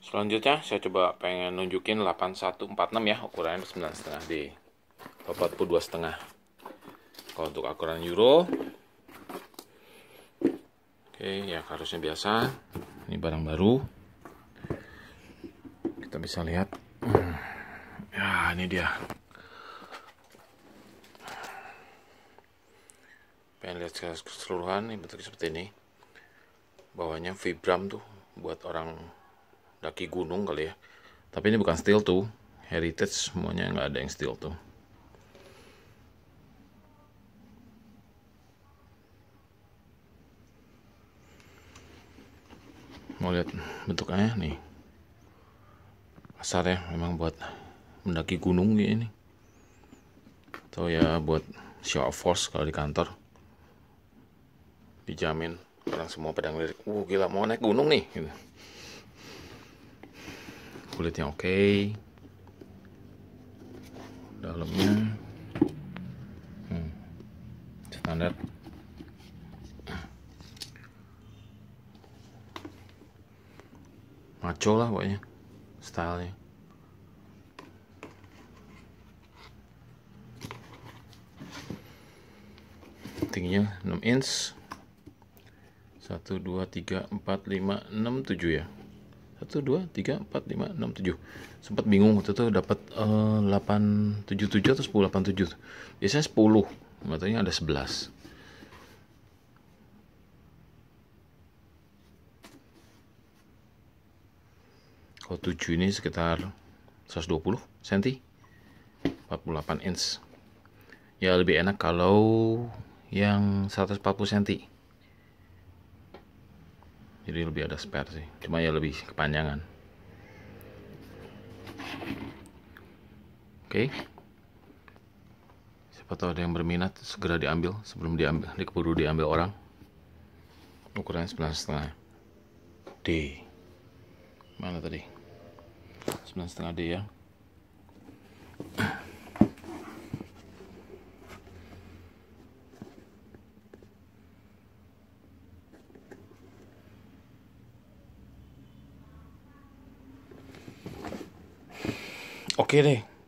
Selanjutnya saya coba pengen nunjukin 8146 ya, ukurannya 9,5 D, 42,5. Kalau untuk ukuran Euro, oke ya harusnya biasa. Ini barang baru, kita bisa lihat. Ya ini dia. Pengen lihat keseluruhan, ini bentuknya seperti ini. Bawahnya Vibram tuh, buat orang daki gunung kali ya. Tapi ini bukan steel tuh, heritage semuanya, nggak ada yang steel tuh. Mau lihat bentuknya nih, kasar ya, memang buat mendaki gunung gini, atau ya buat show of force kalau di kantor. Dijamin orang semua pada ngelirik, gila mau naik gunung nih gitu. Kulitnya oke, dalamnya standar. Maco lah pokoknya stylenya. Tingginya 6 inch. 1 2 3 4 5 6 7 ya. 1 2 3 4 5 6 7. Sempat bingung waktu itu dapat 877 atau 1087. Biasanya 10, katanya ada 11. Kalau 7 ini sekitar 120 cm, 48 inch. Ya lebih enak kalau yang 140 cm. Jadi lebih ada spare sih, cuma ya lebih kepanjangan. Oke. Siapa tahu ada yang berminat, segera diambil sebelum keburu diambil orang. Ukurannya 9,5 D. Mana tadi? 9,5 D ya. Oke deh.